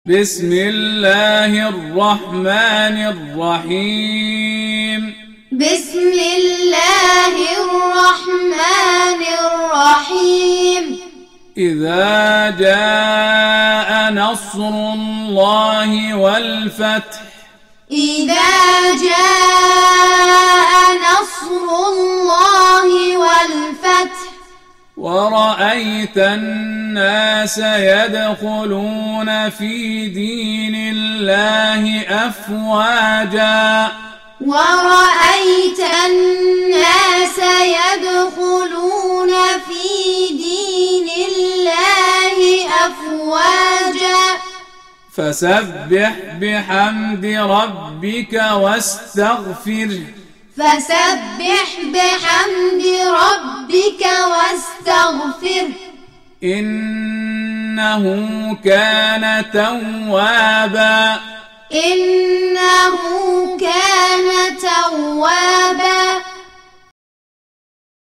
بسم الله الرحمن الرحيم. بسم الله الرحمن الرحيم. إذا جاء نصر الله والفتح. إذا جاء نصر الله والفتح. ورأيت الناس يدخلون في دين الله أفواجا. ورأيت الناس يدخلون في دين الله أفواجا. فسبح بحمد ربك واستغفره. فسبح بحمد ربك واستغفره. إنه كان توابا. إنه